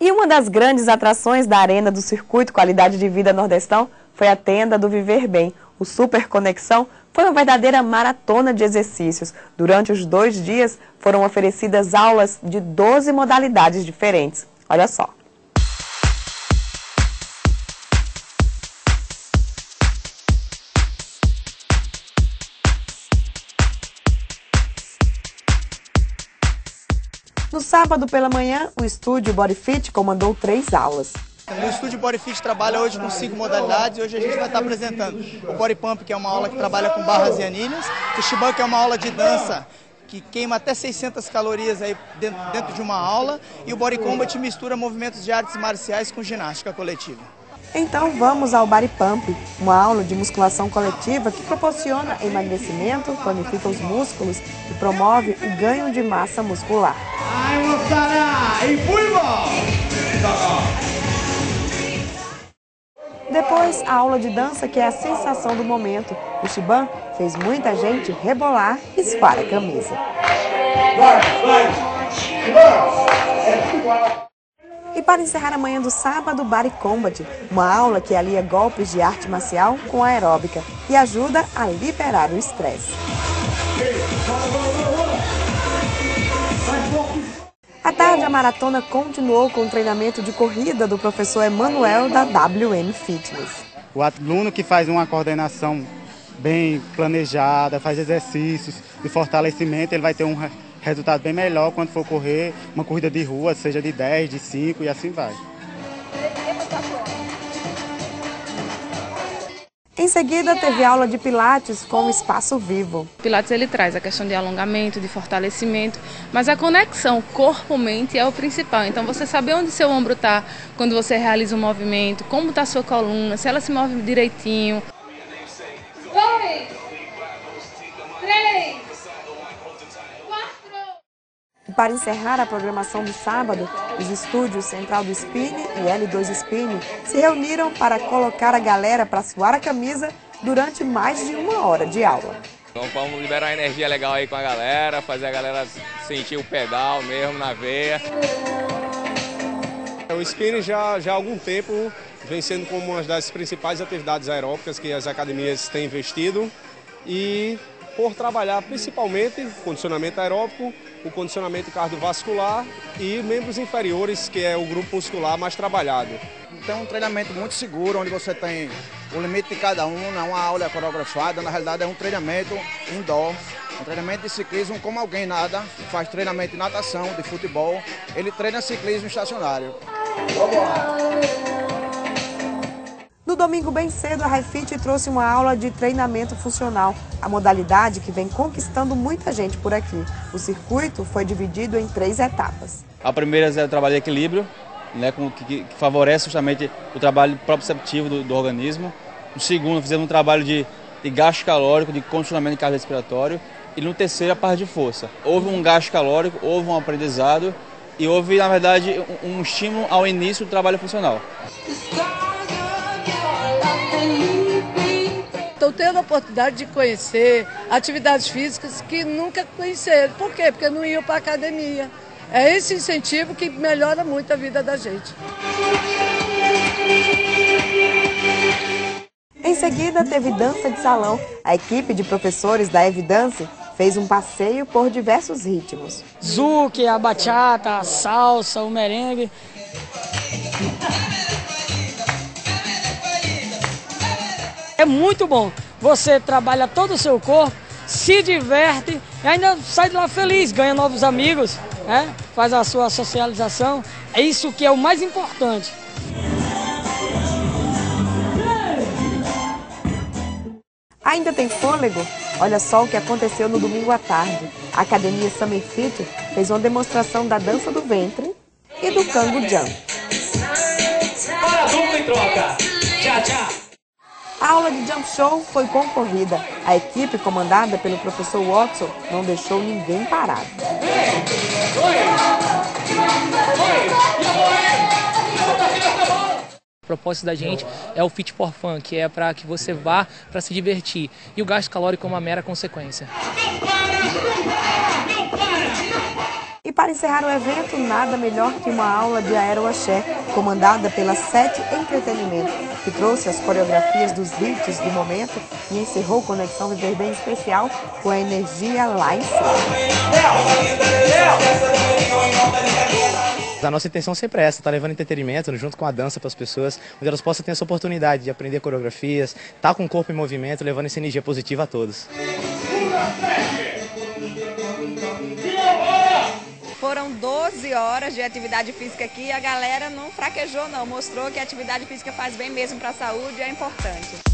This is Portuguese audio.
E uma das grandes atrações da arena do Circuito Qualidade de Vida Nordestão foi a tenda do Viver Bem. O Super Conexão foi uma verdadeira maratona de exercícios. Durante os 2 dias foram oferecidas aulas de 12 modalidades diferentes. Olha só. No sábado pela manhã, o estúdio Bodyfit comandou 3 aulas. O estúdio Bodyfit trabalha hoje com 5 modalidades e hoje a gente vai estar apresentando o Body Pump, que é uma aula que trabalha com barras e anilhas, o Shiban, que é uma aula de dança que queima até 600 calorias aí dentro de uma aula, e o Body Combat mistura movimentos de artes marciais com ginástica coletiva. Então vamos ao Body Pump, uma aula de musculação coletiva que proporciona emagrecimento, tonifica os músculos e promove o ganho de massa muscular. Depois, a aula de dança, que é a sensação do momento. O Shiban fez muita gente rebolar e esfar a camisa. E para encerrar a manhã do sábado, Body Combat, uma aula que alia golpes de arte marcial com aeróbica e ajuda a liberar o estresse. À tarde, a maratona continuou com o treinamento de corrida do professor Emanuel da WM Fitness. O aluno que faz uma coordenação bem planejada, faz exercícios de fortalecimento, ele vai ter um resultado bem melhor quando for correr uma corrida de rua, seja de 10, de 5 e assim vai. Em seguida, teve aula de Pilates com o Espaço Vivo. O Pilates ele traz a questão de alongamento, de fortalecimento, mas a conexão corpo-mente é o principal. Então você saber onde seu ombro está quando você realiza um movimento, como está a sua coluna, se ela se move direitinho. 2, 3, 4. E para encerrar a programação do sábado, os estúdios Central do Spinning e L2 Spinning se reuniram para colocar a galera para suar a camisa durante mais de 1 hora de aula. Então vamos liberar energia legal aí com a galera, fazer a galera sentir o pedal mesmo na veia. O spinning já há algum tempo vem sendo como uma das principais atividades aeróbicas que as academias têm investido, e por trabalhar principalmente o condicionamento aeróbico, o condicionamento cardiovascular e membros inferiores, que é o grupo muscular mais trabalhado. Tem um treinamento muito seguro, onde você tem o limite de cada um, não é uma aula coreografada, na realidade é um treinamento indoor, um treinamento de ciclismo como alguém nada, faz treinamento de natação, de futebol, ele treina ciclismo estacionário. No domingo bem cedo, a Hi-Fit trouxe uma aula de treinamento funcional, a modalidade que vem conquistando muita gente por aqui. O circuito foi dividido em 3 etapas. A primeira é o trabalho de equilíbrio, né, que favorece justamente o trabalho proprioceptivo do organismo. No segundo, fizemos um trabalho de gasto calórico, de condicionamento cardiorrespiratório. E no terceiro, a parte de força. Houve um gasto calórico, houve um aprendizado e houve, na verdade, um estímulo ao início do trabalho funcional. Estou tendo a oportunidade de conhecer atividades físicas que nunca conheceram. Por quê? Porque não iam para a academia. É esse incentivo que melhora muito a vida da gente. Em seguida, teve dança de salão. A equipe de professores da Evidance fez um passeio por diversos ritmos. Zouk, a bachata, a salsa, o merengue. É muito bom. Você trabalha todo o seu corpo, se diverte e ainda sai de lá feliz, ganha novos amigos, né? Faz a sua socialização. É isso que é o mais importante. Ainda tem fôlego? Olha só o que aconteceu no domingo à tarde. A Academia Summer Fit fez uma demonstração da dança do ventre e do Kango Jump. Para dupla em troca. Tchau, tchau. A aula de Jump Show foi concorrida. A equipe, comandada pelo professor Watson, não deixou ninguém parado. O propósito da gente é o Fit for Fun, que é para que você vá para se divertir. E o gasto calórico é uma mera consequência. E para encerrar o evento, nada melhor que uma aula de aeroaxé, comandada pela 7 Entretenimento, que trouxe as coreografias dos beats do momento e encerrou Conexão Viver Bem especial com a energia lá em cima. A nossa intenção sempre é essa, tá levando entretenimento junto com a dança para as pessoas, onde elas possam ter essa oportunidade de aprender coreografias, tá com o corpo em movimento, levando essa energia positiva a todos. Foram 12 horas de atividade física aqui e a galera não fraquejou não, mostrou que a atividade física faz bem mesmo para a saúde e é importante.